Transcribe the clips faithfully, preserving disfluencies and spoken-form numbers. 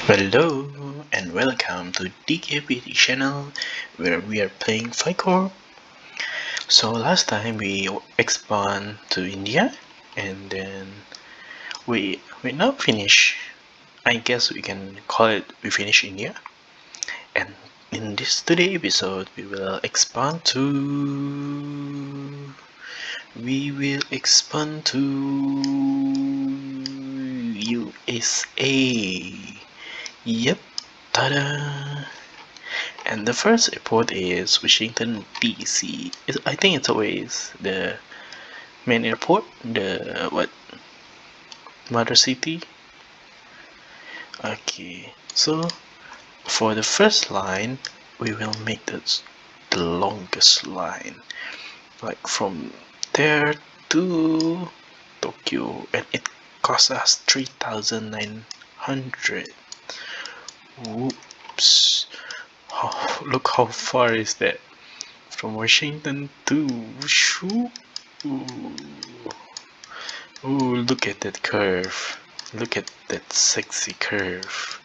Hello and welcome to D K P T channel where we are playing FiCorp. So last time we expand to India and then we we now finish. I guess we can call it we finish India. And in this today episode we will expand to we will expand to U S A. Yep. Ta-da! And the first airport is Washington D C. It's, I think it's always the main airport, the what mother city. Okay, so for the first line, we will make the the longest line, like from there to Tokyo, and it costs us three thousand nine hundred. Whoops! Oh, look how far is that from Washington to Wushu. Ooh. Ooh, look at that curve. Look at that sexy curve.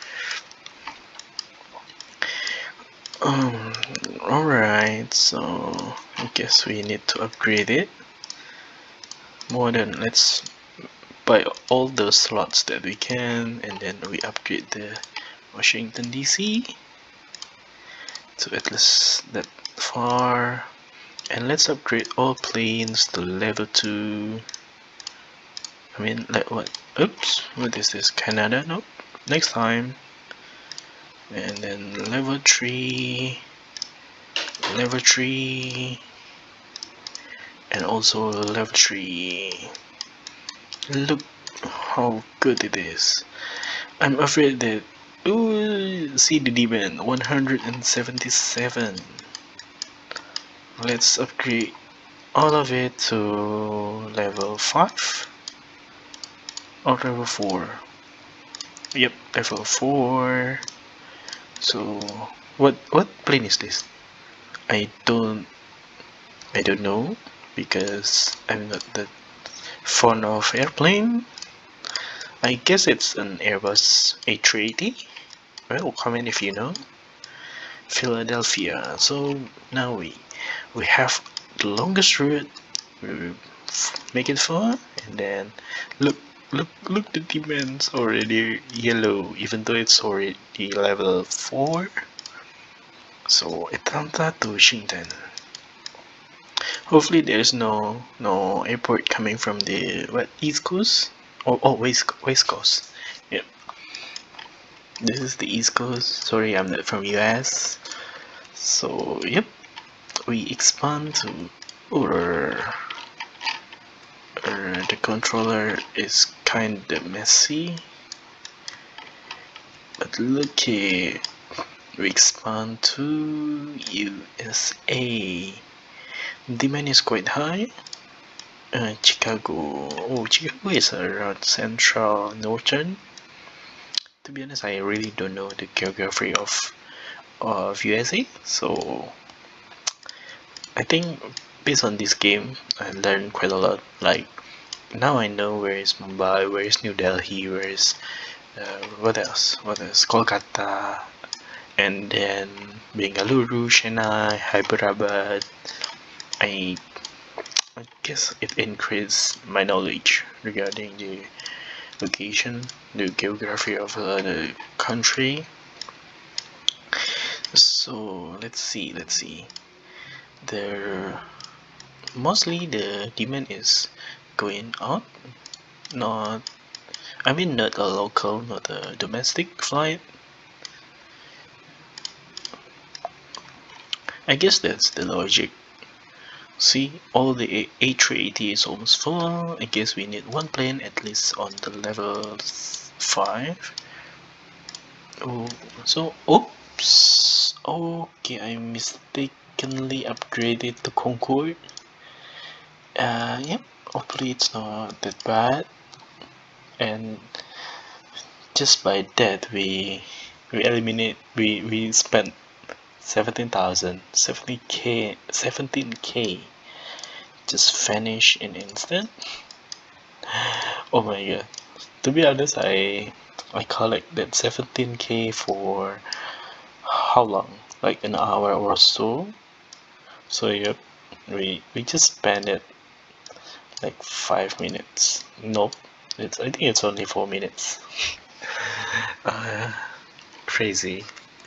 Um, alright, so I guess we need to upgrade it. More than let's buy all those slots that we can, and then we upgrade the Washington D C to at least that far. And let's upgrade all planes to level two. I mean, like what? Oops, what is this? Canada? Nope. Next time. And then level three, level three, and also level three. Look how good it is. I'm afraid that. Ooh, see the demand one hundred seventy-seven. Let's upgrade all of it to level five or level four. Yep, level four. So what what plane is this? I don't I don't know because I'm not that fond of airplane. I guess it's an Airbus A three eighty. Well, comment if you know. Philadelphia. So now we we have the longest route. We make it far, and then look look look, the demons already yellow, even though it's already level four. So Atlanta to Washington. Hopefully there's no no airport coming from the what East Coast or oh, oh West West Coast. Yep. This is the East Coast. Sorry, I'm not from U S. So yep, we expand to or uh, the controller is kinda messy, but look here, we expand to U S A. Demand is quite high. Uh, Chicago. Oh, Chicago is around central northern. To be honest, I really don't know the geography of of U S A, so I think based on this game, I learned quite a lot. Like now I know where is Mumbai, where is New Delhi, where is uh, what else? What else? Kolkata, and then Bengaluru, Chennai, Hyderabad. I I guess it increased my knowledge regarding the location, the geography of uh, the country. So let's see, let's see. There mostly the demand is going out, not I mean not a local, not a domestic flight. I guess that's the logic. See, all the A three eighty is almost full. I guess we need one plane at least on the level five. Oh, so oops. Okay, I mistakenly upgraded to Concorde. Uh, yep. Hopefully it's not that bad. And just by that we we eliminate we we spent seventeen thousand, seventy k, seventeen k just vanish in instant. Oh my god. To be honest, I I collect that seventeen K for how long? Like an hour or so. So yep, we we just spent it like five minutes. Nope, it's I think it's only four minutes. uh, Crazy.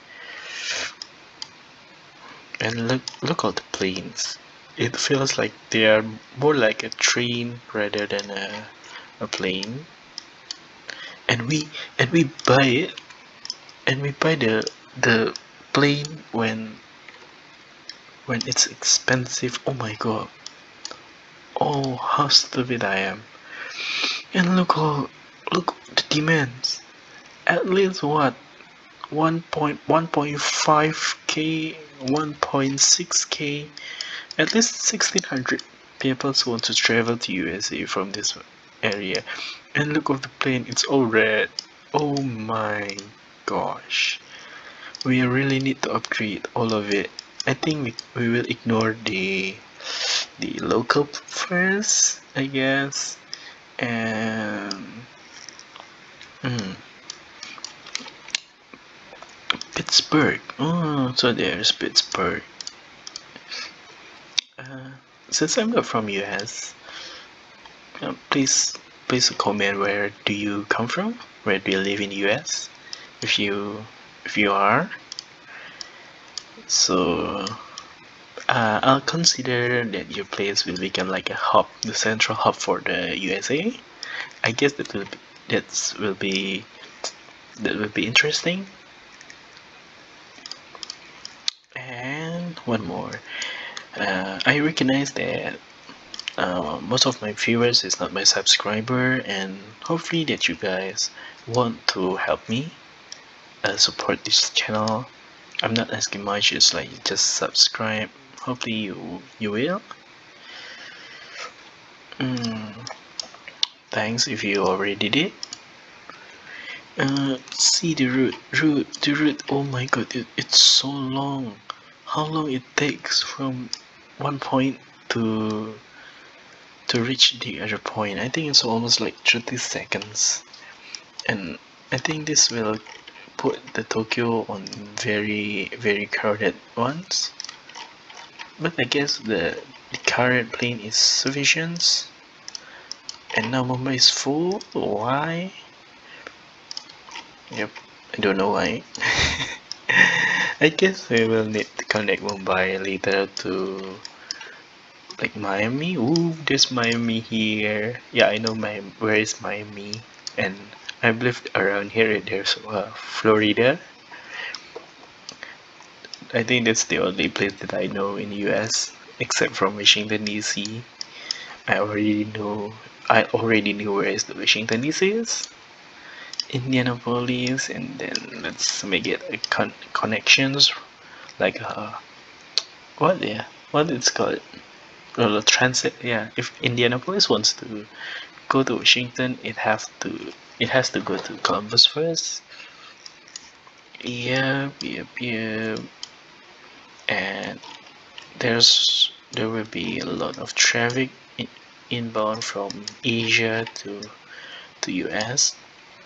And look look at the planes. It feels like they are more like a train rather than a a plane. And we and we buy it and we buy the the plane when when it's expensive. Oh my god. Oh, how stupid I am. And look all look the demands. At least what one point one point five K, one point six K, at least sixteen hundred people want to travel to U S A from this area. And look at the plane, it's all red. Oh my gosh. We really need to upgrade all of it. I think we, we will ignore the the local first, I guess. And mm, Pittsburgh. Oh, so there's Pittsburgh. Uh, since I'm not from U S, uh, please please comment where do you come from? Where do you live in U S? If you if you are, so uh, I'll consider that your place will become like a hub, the central hub for the U S A. I guess that will be, that will be that will be interesting. And one more. Uh, I recognize that uh, most of my viewers is not my subscriber, and hopefully that you guys want to help me uh, support this channel. I'm not asking much, it's like just subscribe. Hopefully you you will. Mm, thanks if you already did it. Uh, see the route, route, the route. Oh my god, it, it's so long. How long it takes from one point to to reach the other point? I think it's almost like thirty seconds. And I think this will put the Tokyo on very very crowded ones. But I guess the, the current plane is sufficient. And now Mumbai is full. Why? Yep, I don't know why. I guess we will need to connect Mumbai later to like Miami. Ooh, there's Miami here. Yeah, I know my where is Miami, and I've lived around here. There's uh, Florida. I think that's the only place that I know in U S except from Washington D C. I already know. I already knew where is the Washington D C is. Indianapolis, and then let's make it a con connections like uh what yeah what it's called, well, transit. Yeah, if Indianapolis wants to go to Washington, it have to it has to go to Columbus first. Yep, yep, yep. And there's there will be a lot of traffic in, inbound from Asia to to U S,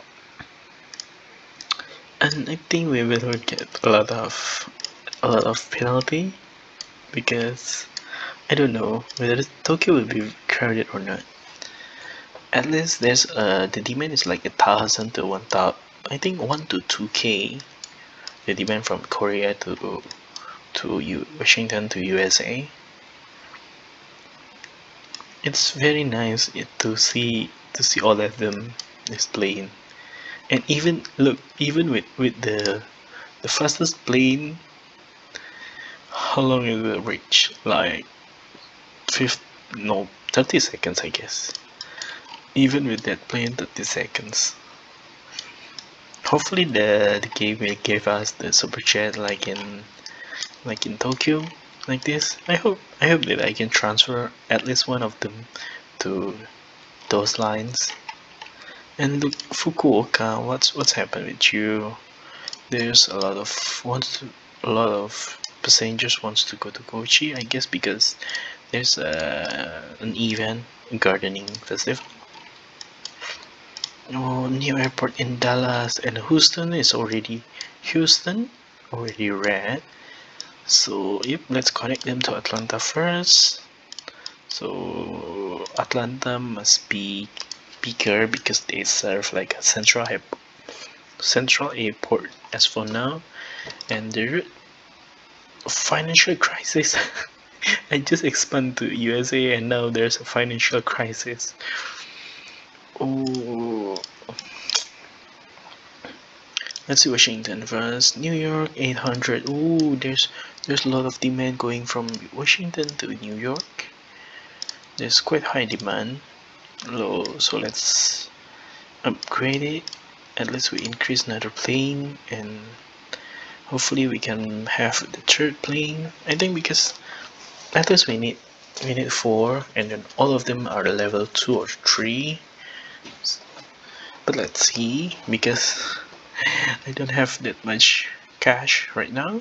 and I think we will get a lot of a lot of penalty because I don't know whether Tokyo will be crowded or not. At least there's uh the demand is like a thousand to one thousand. I think one to two k. The demand from Korea to to U Washington to U S A. It's very nice to see to see all of them displaying. And even look, even with with the the fastest plane, how long is the reach? Like fifth, no, thirty seconds, I guess. Even with that plane, thirty seconds. Hopefully the the game will give us the super chat like in like in Tokyo, like this. I hope I hope that I can transfer at least one of them to those lines. And look, Fukuoka, what's what's happened with you? There's a lot of wants to, a lot of passengers wants to go to Kochi, I guess because there's a, an event, a gardening festival. Oh, new airport in Dallas and Houston is already Houston already red. So yep, let's connect them to Atlanta first. So Atlanta must be bigger because they serve like a central central airport as for now. And the financial crisis. I just expand to U S A and now there's a financial crisis. Oh, let's see Washington first. New York eight hundred. Ooh, there's there's a lot of demand going from Washington to New York. There's quite high demand. Low, so let's upgrade it. At least we increase another plane, and hopefully we can have the third plane. I think because at least we need we need four, and then all of them are the level two or three. But let's see, because I don't have that much cash right now,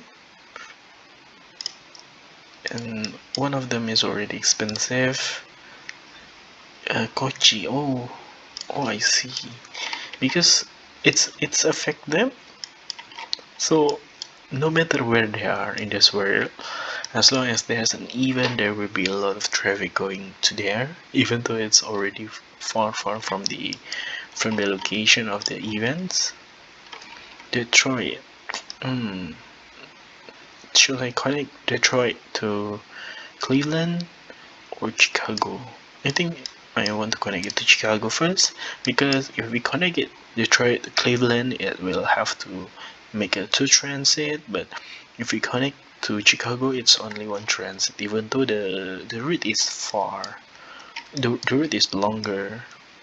and one of them is already expensive. Uh, Kochi. Oh, oh, I see. Because it's it's affect them. So no matter where they are in this world, as long as there's an event, there will be a lot of traffic going to there, even though it's already far, far from the from the location of the events. Detroit. Hmm. Should I connect Detroit to Cleveland or Chicago? I think I want to connect it to Chicago first, because if we connect it Detroit to Cleveland, it will have to make a two transit. But if we connect to Chicago, it's only one transit, even though the the route is far. The, the route is longer.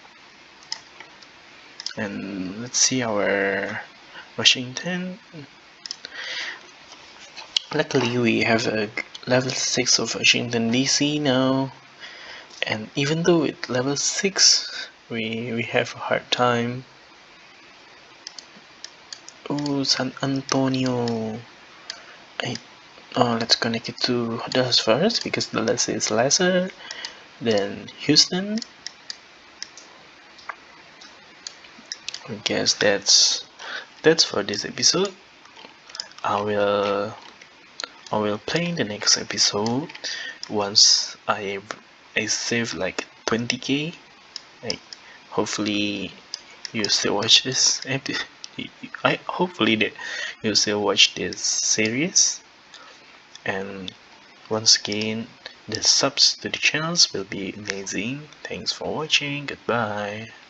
And let's see our Washington. Luckily, we have a level six of Washington D C now, and even though it's level six, we we have a hard time. Oh, San Antonio. I oh, let's connect it to Dallas first because Dallas is lesser than Houston. I guess that's that's for this episode. I will I will play in the next episode once I I save like twenty K. Like, hopefully you still watch this. I hopefully that you still watch this series. And once again, the subs to the channels will be amazing. Thanks for watching. Goodbye.